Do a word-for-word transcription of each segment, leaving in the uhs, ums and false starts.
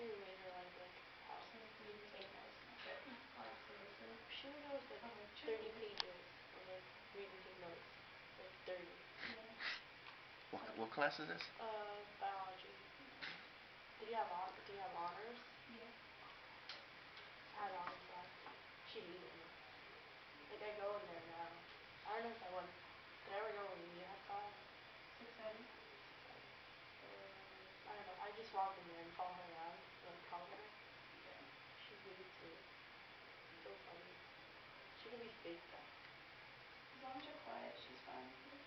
really made her life like hell. So you need to take notes and shit. Like seriously. She would always like Oh, thirty truly. pages of like read and take notes. Like thirty. Yeah. What what class is this? Uh, biology. Yeah. Did you have hon- did you have honors? Yeah. I had honors last year. She hated me. Like I go in there now. I don't know if I went. Did I ever go in the U F class? Six seven. Six seven. Um, I don't know. I just walk in there and follow her around, like talk to her. Yeah. She hates me. So funny. She can be fake though. As long as you're quiet, she's fine with it.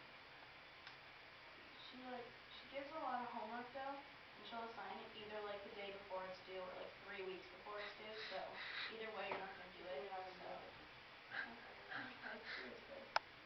She like she gives a lot of homework though, and she'll assign it either like the day before it's due or like three weeks before it's due. So either way, you're not gonna do it. You're not gonna So do it. like seriously.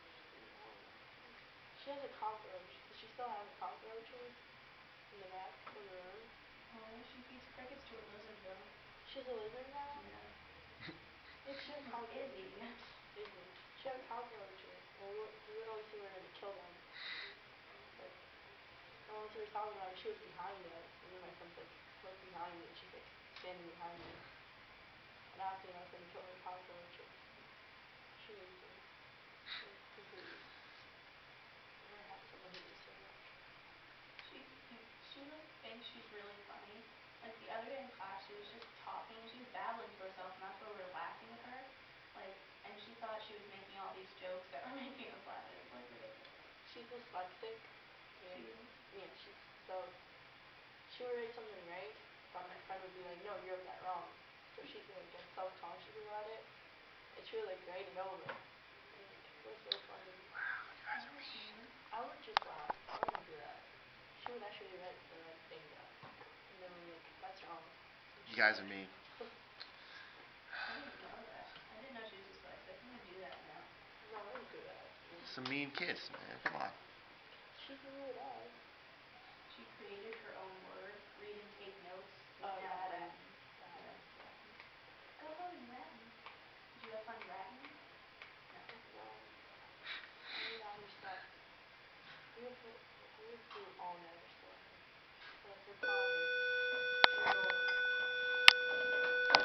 She has a cockroach. Does she still have the cockroaches in the back of the room? Oh, she feeds crickets to a lizard though. She has a lizard now? Yeah. If she had Her cockroaches. Izzy. Izzy. She had cockroaches. And we would, we would always see her to kill them. Like, and once we were talking about it, she was behind us. And then my friend's like, look behind me. And she's like standing behind me. And asking us if we kill her cockroaches. She hates me. Like, completely. I never had someone hate me so much. She she like thinks she's really funny. Like the other day in class, she was just talking. She was babbling to herself, and that's why we were laughing with her. Like, and she thought she was making all these jokes that were making us laugh. It was like ridiculous. She's dyslexic. She And is. yeah, she's so. She would write something right, but my friend would be like, no, you wrote that wrong. So she'd like get self-conscious about it. And she would like write it over. And like, it was so funny. Wow, you guys are That's mean. mean. I would just laugh. I wouldn't do that. She would actually write the right thing down. And then we'd be like, that's wrong. And You she'd guys be are like mean. I didn't know that. I didn't know she was dyslexic. I'm gonna do that now. No, I didn't do that. Some mean kids, man. Come on. She would